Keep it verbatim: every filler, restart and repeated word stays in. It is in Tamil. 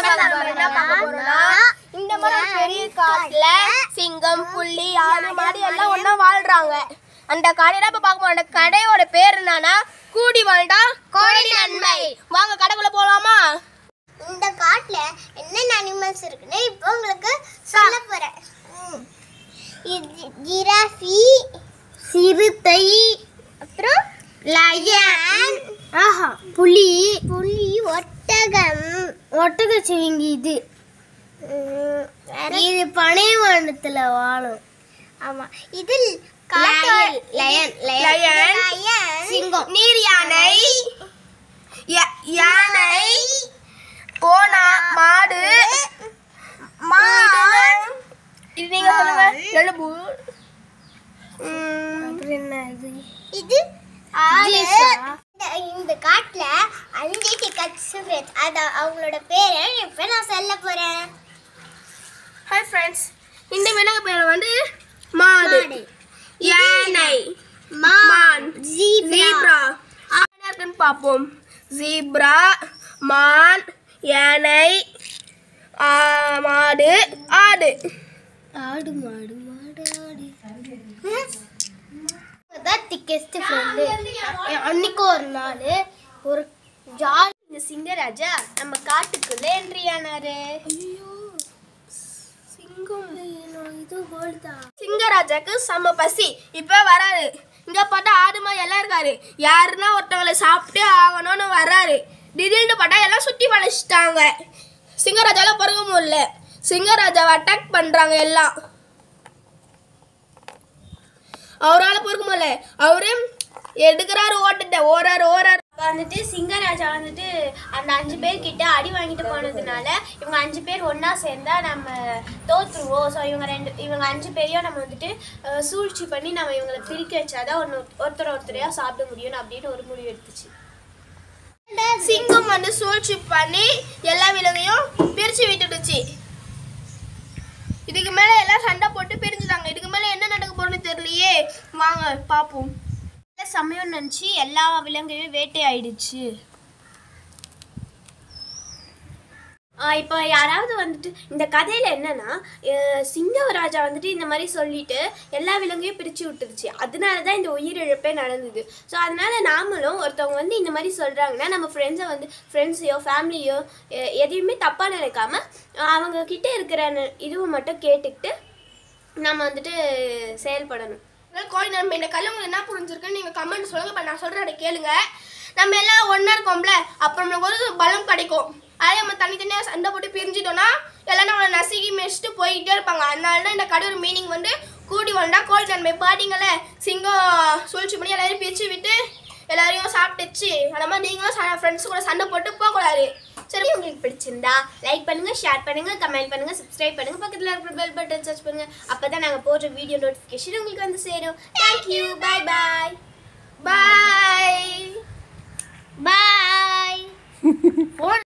இந்த மாதிரி பெரிய காட்டுல சிங்கம் புலி ஆடு மாடு எல்லாம் ஒண்ணா வாழ்றாங்க. அந்த கடையில இப்ப பார்க்க அந்த கடையோட பேர் என்னன்னா கூடி வாழ்ந்தா கோடி நன்மை. வாங்க கடைக்குள்ள போலாமா? இந்த காட்டுல என்னென்ன அனிமல்ஸ் இருக்குன்னு இப்போ உங்களுக்கு சொல்ல போறேன். ஜிராஃபி, சிறுத்தை, அப்புறம் லயன், ஆஹா புலி, புலி, ஒட்டகம், ஒட்டகச்சிவிங்கி, இது இது பனைவனத்துல வாழும். ஆமா, இது லயன், லயன், லயன், சிங்கம், நீர் யானை, யானை, போனா மாடு, மாடு, இது நீங்க சொல்லுங்க. எலும்பு, என்ன இது? இது ஆடு. இந்த காட்டுல அஞ்சு டிக்கெட்ஸ் அது அவங்களோட பேரை இப்ப நான் சொல்ல போறேன். ஹாய் ஃப்ரெண்ட்ஸ், இந்த விலங்கு பேர் வந்து மாடு, யானை, மான், ஜீப்ரா. என்ன இருக்குன்னு பார்ப்போம். ஜீப்ரா, மான், யானை, மாடு, ஆடு. ஆடு மாடு மாடு ஆடு தான் திக்கெஸ்ட் ஃப்ரெண்டு. அன்னைக்கு ஒரு நாள் ஒரு ஜாலி இந்த சிங்கராஜா நம்ம காட்டுக்குள்ள என்ட்ரி ஆனாரு. ஐயோ சிங்கம், இது போல்தா. சிங்கராஜாக்கு செம்ம பசி. இப்ப வராரு. இங்க பார்த்தா ஆடு மாதிரி எல்லாம் இருக்காரு. யாருன்னா ஒருத்தவங்களை சாப்பிட்டே ஆகணும்னு வர்றாரு. திடீர்னு பார்த்தா எல்லாம் சுத்தி வளைச்சிட்டாங்க. சிங்கராஜால பொறுக்க முடியல. சிங்கராஜாவை அட்டாக் பண்றாங்க எல்லாம். அவரால் பொறுக்க முடியல. அவரே எடுக்கிறாரு, ஓட்டுட்ட ஓராரு ஓராரு வந்துட்டு சிங்கராஜா வந்துட்டு அந்த அஞ்சு பேர் கிட்ட அடி வாங்கிட்டு போனதுனால இவங்க அஞ்சு பேர் ஒன்னா சேர்ந்தா நம்ம தோத்துருவோம். ஸோ இவங்க ரெண்டு இவங்க அஞ்சு பேரையும் நம்ம வந்துட்டு சூழ்ச்சி பண்ணி நம்ம இவங்களை பிரிக்க வச்சாதான் ஒன்று ஒருத்தர் ஒருத்தரையா சாப்பிட முடியும் அப்படின்னு ஒரு முடிவு எடுத்துச்சு. சிங்கம் வந்து சூழ்ச்சி பண்ணி எல்லா விலங்கையும் பிரிச்சு விட்டுடுச்சு. இதுக்கு மேல எல்லாம் சண்டை போட்டு பிரிஞ்சுட்டாங்க. இதுக்கு மேல என்ன நடக்க போறோம்னு தெரியலையே. வாங்க பாப்போம். சமயம் நினச்சி எல்லா விலங்கையும் வேட்டை ஆயிடுச்சு. இப்போ யாராவது வந்துட்டு இந்த கதையில் என்னன்னா சிங்கராஜா வந்துட்டு இந்த மாதிரி சொல்லிட்டு எல்லா விலங்கையும் பிரித்து விட்டுருச்சு. அதனால தான் இந்த உயிரிழப்பே நடந்தது. ஸோ அதனால நாமளும் ஒருத்தவங்க வந்து இந்த மாதிரி சொல்கிறாங்கன்னா நம்ம ஃப்ரெண்ட்ஸை வந்து ஃப்ரெண்ட்ஸையோ ஃபேமிலியோ எதையுமே தப்பாக நினைக்காம அவங்க கிட்டே இருக்கிற இதுவை மட்டும் கேட்டுக்கிட்டு நம்ம வந்துட்டு செயல்படணும். கோழி நம்ம இந்த கல்ல உங்களுக்கு என்ன புரிஞ்சிருக்குன்னு நீங்கள் கமெண்ட் சொல்லுங்க. இப்போ நான் சொல்கிறேன், அதை கேளுங்க. நம்ம எல்லாம் ஒன்றா இருக்கோம்ல, அப்போ நம்மளுக்கு ஒரு பலம் கிடைக்கும். அதே நம்ம தனித்தனியாக சண்டை போட்டு பிரிஞ்சிட்டோம்னா எல்லாம் நம்மளை நசுக்கி மெச்சிட்டு போய்கிட்டே இருப்பாங்க. அதனால தான் இந்த கடையோட மீனிங் வந்து கூடி வந்தா கோழி நன்மை. பாட்டிங்களே, சிங்கம் சூழ்ச்சி பண்ணி எல்லாரையும் பிரித்து விட்டு எல்லாரையும் சாப்பிட்டுச்சு. அந்த மாதிரி நீங்களும் ஃப்ரெண்ட்ஸ் கூட சண்டை போட்டு போகக்கூடாது. சரி, உங்களுக்கு பிடிச்சிருந்தா லைக் பண்ணுங்க, ஷேர் பண்ணுங்க, கமெண்ட் பண்ணுங்க, சப்ஸ்கிரைப் பண்ணுங்க, பக்கத்தில் இருக்கிற பெல் பட்டன் சர்ச் பண்ணுங்க. அப்பதான் நாங்கள் போடுற வீடியோ நோட்டிஃபிகேஷன் உங்களுக்கு வந்து சேரும். தேங்க்யூ, பாய் பாய் பாய் பாய்.